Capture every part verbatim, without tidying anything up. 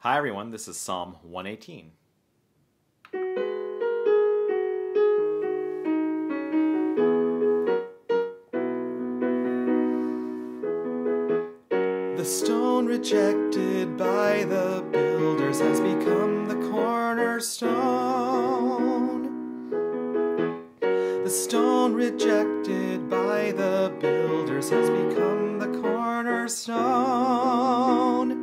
Hi everyone, this is Psalm one eighteen. The stone rejected by the builders has become the cornerstone. The stone rejected by the builders has become the cornerstone.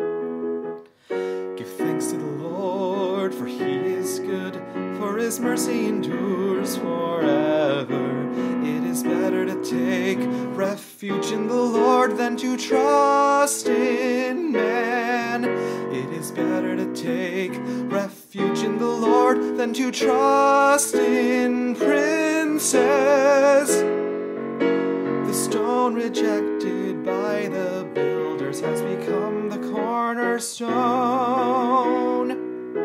Give thanks to the Lord, for He is good, for His mercy endures forever. It is better to take refuge in the Lord than to trust in man. It is better to take refuge in the Lord than to trust in princes. The stone rejected by the builders has become the cornerstone.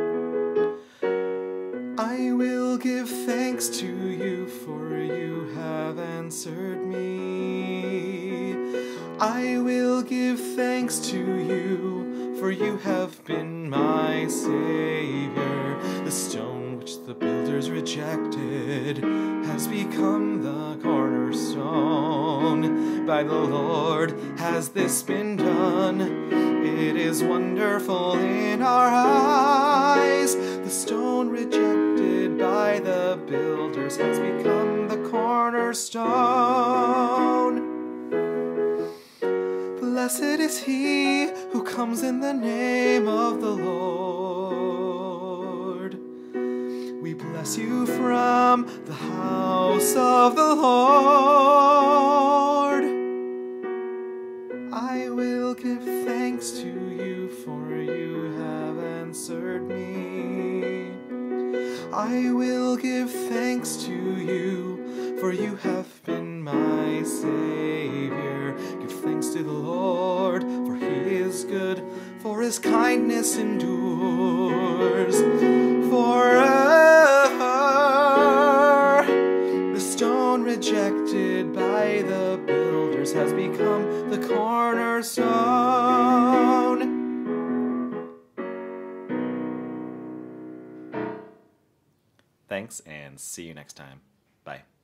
I will give thanks to you, for you have answered me. I will give thanks to you, for you have been my Savior. The stone which the builders rejected has become the cornerstone. By the Lord has this been done. It is wonderful in our eyes. The stone rejected by the builders has become the cornerstone. Blessed is he who comes in the name of the Lord. We bless you from the house of the Lord. I will give thanks to you, for you have answered me. I will give thanks to you, for you have been my Savior. Give thanks to the Lord, for He is good, for His kindness endures forever. The stone rejected by the builders has become the cornerstone. Thanks, and see you next time. Bye.